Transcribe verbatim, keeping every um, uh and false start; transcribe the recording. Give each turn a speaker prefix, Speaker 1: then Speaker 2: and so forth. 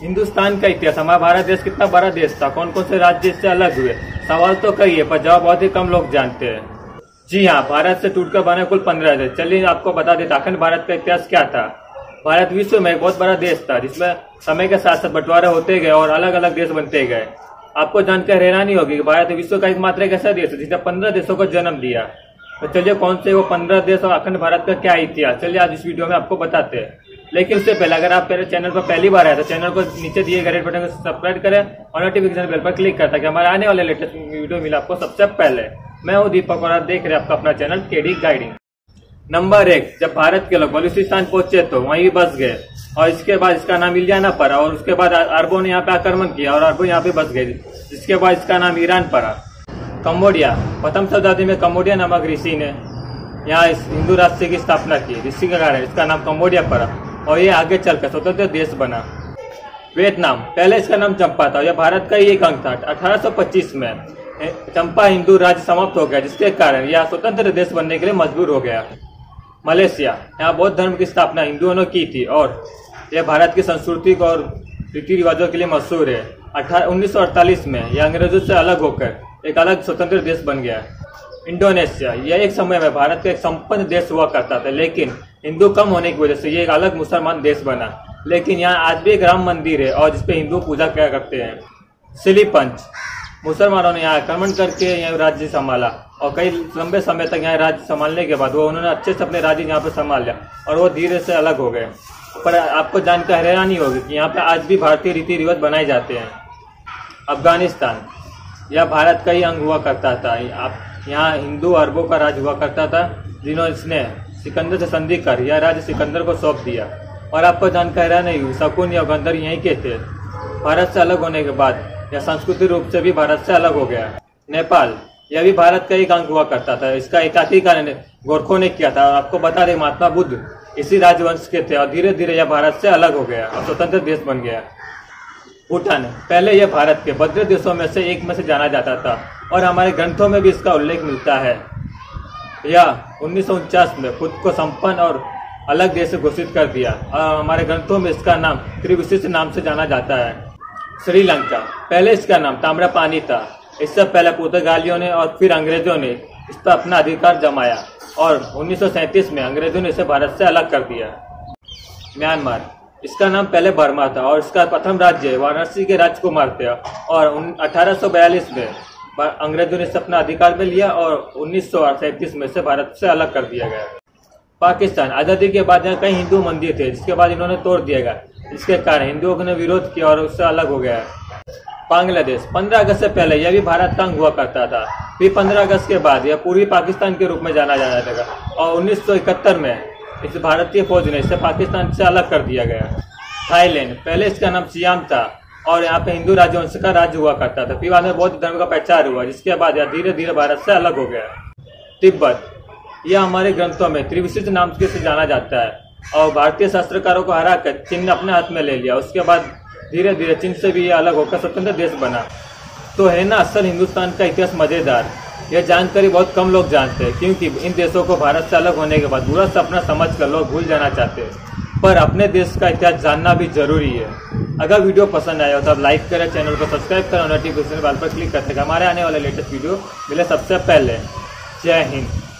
Speaker 1: हिंदुस्तान का इतिहास, हमारा भारत देश कितना बड़ा देश था, कौन कौन से राज्य इससे अलग हुए, सवाल तो कई है पर जवाब बहुत ही कम लोग जानते हैं। जी हाँ, भारत से टूटकर बने कुल पंद्रह देश। चलिए आपको बता देता अखंड भारत का इतिहास क्या था। भारत विश्व में एक बहुत बड़ा देश था जिसमें समय के साथ साथ बंटवारे होते गए और अलग अलग देश बनते गए। आपको जानकर हैरानी होगी कि भारत विश्व का एकमात्र एक ऐसा देश है जिसने पंद्रह देशों को जन्म दिया। तो चलिए कौन से वो पंद्रह देश और अखंड भारत का क्या इतिहास, चलिए आज इस वीडियो में आपको बताते हैं। लेकिन उससे पहले अगर आप मेरे चैनल पर पहली बार आए तो चैनल को नीचे दिए गए रेड बटन को सब्सक्राइब करें और नोटिफिकेशन बेल पर क्लिक करें ताकि हमारे आने वाले लेटेस्ट वीडियो मिले आपको सबसे पहले। मैं हूँ दीपक और आप देख रहे हैं आपका अपना चैनल केडी गाइडिंग। नंबर एक, जब भारत के लोग बलूचिस्तान पहुंचे तो वहीं बस गए और इसके बाद इसका नाम इलियाना पड़ा और उसके बाद अरबों ने यहाँ पे आक्रमण किया और अरबों यहाँ पे बस गए, जिसके बाद इसका नाम ईरान पड़ा। कम्बोडिया, प्रथम शताब्दी में कम्बोडिया नामक ऋषि ने यहाँ इस हिंदू राष्ट्र की स्थापना की, ऋषि के कारण इसका नाम कम्बोडिया पड़ा और ये आगे चलकर स्वतंत्र देश बना। वियतनाम, पहले इसका नाम चंपा था, यह भारत का ही एक अंग था। अठारह सौ पच्चीस में चंपा हिंदू राज्य समाप्त हो गया जिसके कारण यह स्वतंत्र देश बनने के लिए मजबूर हो गया। मलेशिया, यहाँ बौद्ध धर्म की स्थापना हिंदुओं ने की थी और यह भारत की संस्कृति और रीति रिवाजों के लिए मशहूर है। अठारह उन्नीस सौ अड़तालीस में यह अंग्रेजों से अलग होकर एक अलग स्वतंत्र देश बन गया। इंडोनेशिया, यह एक समय में भारत का एक संपन्न देश हुआ करता था, लेकिन हिंदू कम होने की वजह से ये एक अलग मुसलमान देश बना। लेकिन यहाँ आज भी एक राम मंदिर है और जिसपे हिंदू पूजा किया करते हैं। सिलीपंच, मुसलमानों ने यहाँ आक्रमण करके यहाँ राज्य संभाला और कई लंबे समय तक यहाँ राज्य संभालने के बाद वो उन्होंने अच्छे से अपने राज्य यहाँ पे संभाल लिया और वो धीरे से अलग हो गए। पर आपको जानकर हैरानी होगी कि यहाँ पे आज भी भारतीय रीति रिवाज बनाए जाते हैं। अफगानिस्तान, यह भारत का ही अंग हुआ करता था। आप यहाँ हिंदू अरबों का राज हुआ करता था जिन्होंने इसने सिकंदर से संधि कर यह राज्य सिकंदर को सौंप दिया। और आपको जानकर हैरानी हुई, शकुन या गंधर यहीं के थे। भारत से अलग होने के बाद यह सांस्कृतिक रूप से भी भारत से अलग हो गया। नेपाल, यह भी भारत का एक अंग हुआ करता था, इसका एकाधिकार गोरखों ने किया था। आपको बता दें महात्मा बुद्ध इसी राजवंश के थे और धीरे धीरे यह भारत से अलग हो गया और स्वतंत्र देश बन गया। भूटान, पहले यह भारत के भद्र देशों में से एक में से जाना जाता था और हमारे ग्रंथों में भी इसका उल्लेख मिलता है। यह उन्नीस सौ उनचास में खुद को संपन्न और अलग देश घोषित कर दिया और हमारे ग्रंथों में इसका नाम त्रिविशिष्ट नाम से जाना जाता है। श्रीलंका, पहले इसका नाम ताम्रपानी था। इससे पहले पुर्तगालियों ने और फिर अंग्रेजों ने इस पर अपना अधिकार जमाया और उन्नीस सौ सैंतीस में अंग्रेजों ने इसे भारत से अलग कर दिया। म्यांमार, इसका नाम पहले बर्मा था और इसका प्रथम राज्य वाराणसी के राजकुमार थे और अठारह सौ बयालीस में अंग्रेजों ने इसे अपना अधिकार में लिया और उन्नीस सौ सैंतीस में से भारत से अलग कर दिया गया। पाकिस्तान, आजादी के बाद यहाँ कई हिंदू मंदिर थे जिसके बाद इन्होंने तोड़ दिया गया, इसके कारण हिंदुओं ने विरोध किया और उससे अलग हो गया। बांग्लादेश, पंद्रह अगस्त से पहले यह भी भारत का अंग हुआ करता था, फिर पंद्रह अगस्त के बाद यह पूर्वी पाकिस्तान के रूप में जाना जाने लगा और उन्नीस सौ इकहत्तर में इस भारतीय फौज ने इसे पाकिस्तान से अलग कर दिया गया। थाईलैंड, पहले इसका नाम सियाम था और यहाँ पे हिंदू राजवंश का राज्य हुआ करता था, फिर बाद में बौद्ध धर्म का प्रचार हुआ जिसके बाद यह धीरे धीरे भारत से अलग हो गया। तिब्बत, यह हमारे ग्रंथों में त्रिविशिष्ट नाम से जाना जाता है और भारतीय शास्त्रकारों को हराकर चीन ने अपने हाथ में ले लिया। उसके बाद धीरे धीरे चीन से भी यह अलग होकर स्वतंत्र देश बना। तो है ना असल हिंदुस्तान का इतिहास मजेदार। यह जानकारी बहुत कम लोग जानते हैं क्योंकि इन देशों को भारत से अलग होने के बाद बुरा सपना समझकर लोग भूल जाना चाहते हैं, पर अपने देश का इतिहास जानना भी जरूरी है। अगर वीडियो पसंद आया हो तो आप लाइक करें, चैनल को सब्सक्राइब करें और नोटिफिकेशन बेल पर क्लिक करते हैं हमारे आने वाले लेटेस्ट वीडियो मिले सबसे पहले। जय हिंद।